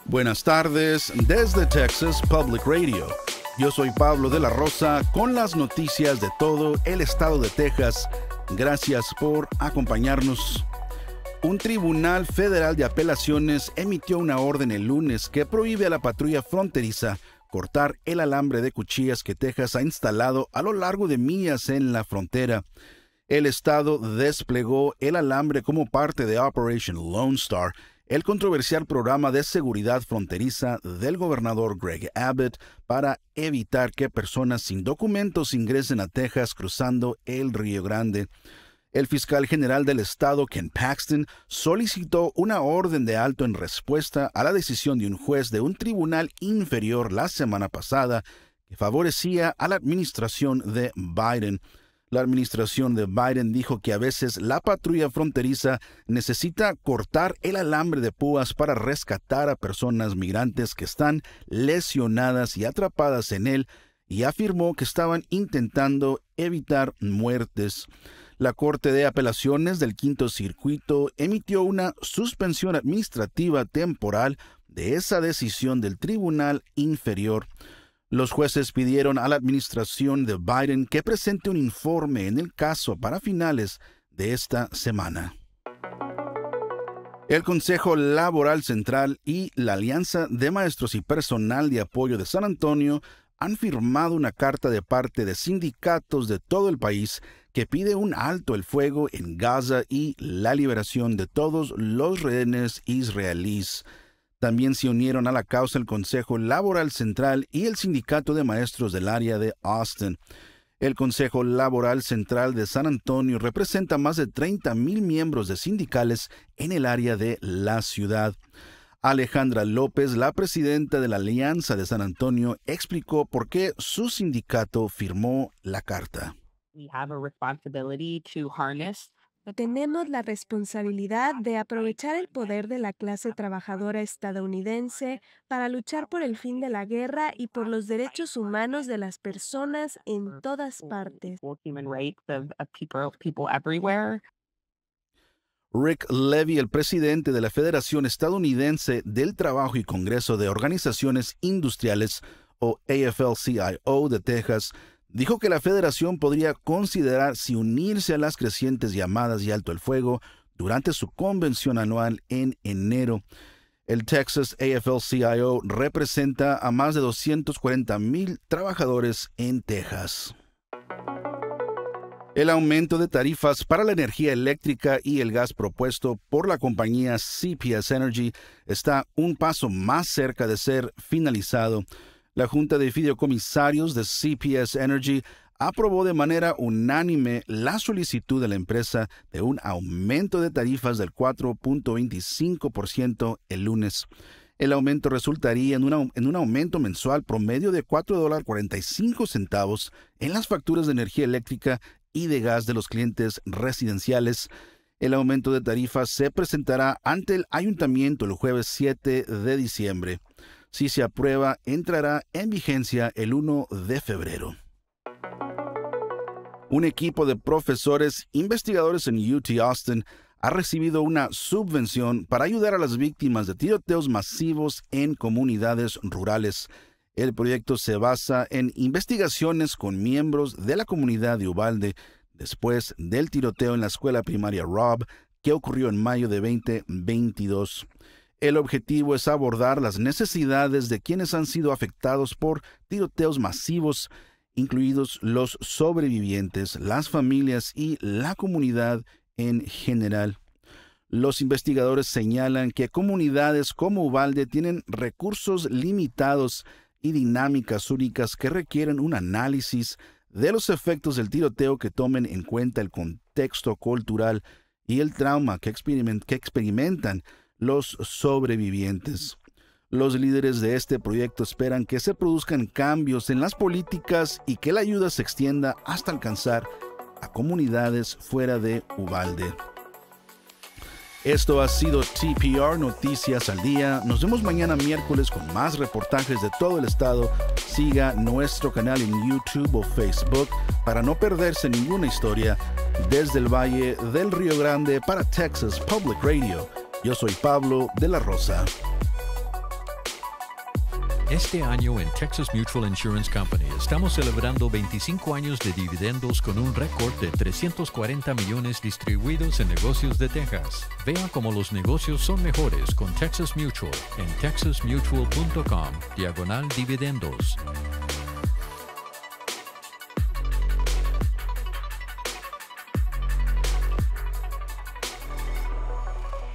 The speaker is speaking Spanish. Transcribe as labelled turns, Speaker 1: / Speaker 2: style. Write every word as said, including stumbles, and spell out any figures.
Speaker 1: Buenas tardes desde Texas Public Radio. Yo soy Pablo de la Rosa con las noticias de todo el estado de Texas. Gracias por acompañarnos. Un tribunal federal de apelaciones emitió una orden el lunes que prohíbe a la patrulla fronteriza cortar el alambre de cuchillas que Texas ha instalado a lo largo de millas en la frontera. El estado desplegó el alambre como parte de Operation Lone Star, el controversial programa de seguridad fronteriza del gobernador Greg Abbott para evitar que personas sin documentos ingresen a Texas cruzando el Río Grande. El fiscal general del estado, Ken Paxton, solicitó una orden de alto en respuesta a la decisión de un juez de un tribunal inferior la semana pasada que favorecía a la administración de Biden. La administración de Biden dijo que a veces la patrulla fronteriza necesita cortar el alambre de púas para rescatar a personas migrantes que están lesionadas y atrapadas en él, y afirmó que estaban intentando evitar muertes. La Corte de Apelaciones del Quinto Circuito emitió una suspensión administrativa temporal de esa decisión del Tribunal Inferior. Los jueces pidieron a la administración de Biden que presente un informe en el caso para finales de esta semana. El Consejo Laboral Central y la Alianza de Maestros y Personal de Apoyo de San Antonio han firmado una carta de parte de sindicatos de todo el país que pide un alto el fuego en Gaza y la liberación de todos los rehenes israelíes. También se unieron a la causa el Consejo Laboral Central y el Sindicato de Maestros del área de Austin. El Consejo Laboral Central de San Antonio representa más de treinta mil miembros de sindicales en el área de la ciudad. Alejandra López, la presidenta de la Alianza de San Antonio, explicó por qué su sindicato firmó la carta.
Speaker 2: We have a responsibility to harness
Speaker 3: Tenemos la responsabilidad de aprovechar el poder de la clase trabajadora estadounidense para luchar por el fin de la guerra y por los derechos humanos de las personas en todas partes.
Speaker 2: for human rights of, of people, people everywhere.
Speaker 1: Rick Levy, el presidente de la Federación Estadounidense del Trabajo y Congreso de Organizaciones Industriales, o A F L C I O de Texas, dijo que la federación podría considerar si unirse a las crecientes llamadas de alto el fuego durante su convención anual en enero. El Texas A F L C I O representa a más de doscientos cuarenta mil trabajadores en Texas. El aumento de tarifas para la energía eléctrica y el gas propuesto por la compañía C P S Energy está un paso más cerca de ser finalizado. La Junta de Fideicomisarios de C P S Energy aprobó de manera unánime la solicitud de la empresa de un aumento de tarifas del cuatro punto veinticinco por ciento el lunes. El aumento resultaría en, una, en un aumento mensual promedio de cuatro dólares cuarenta y cinco centavos en las facturas de energía eléctrica y de gas de los clientes residenciales. El aumento de tarifas se presentará ante el ayuntamiento el jueves siete de diciembre. Si se aprueba, entrará en vigencia el primero de febrero. Un equipo de profesores investigadores en U T Austin ha recibido una subvención para ayudar a las víctimas de tiroteos masivos en comunidades rurales. El proyecto se basa en investigaciones con miembros de la comunidad de Uvalde después del tiroteo en la escuela primaria Robb, que ocurrió en mayo de veinte veintidós. El objetivo es abordar las necesidades de quienes han sido afectados por tiroteos masivos, incluidos los sobrevivientes, las familias y la comunidad en general. Los investigadores señalan que comunidades como Uvalde tienen recursos limitados y dinámicas únicas que requieren un análisis de los efectos del tiroteo que tomen en cuenta el contexto cultural y el trauma que, experiment- que experimentan los sobrevivientes. Los líderes de este proyecto esperan que se produzcan cambios en las políticas y que la ayuda se extienda hasta alcanzar a comunidades fuera de Uvalde. Esto ha sido T P R Noticias al Día. Nos vemos mañana miércoles con más reportajes de todo el estado. Siga nuestro canal en YouTube o Facebook para no perderse ninguna historia. Desde el Valle del Río Grande para Texas Public Radio, yo soy Pablo de la Rosa.
Speaker 4: Este año en Texas Mutual Insurance Company estamos celebrando veinticinco años de dividendos con un récord de trescientos cuarenta millones distribuidos en negocios de Texas. Vea cómo los negocios son mejores con Texas Mutual en texas mutual punto com diagonal dividendos.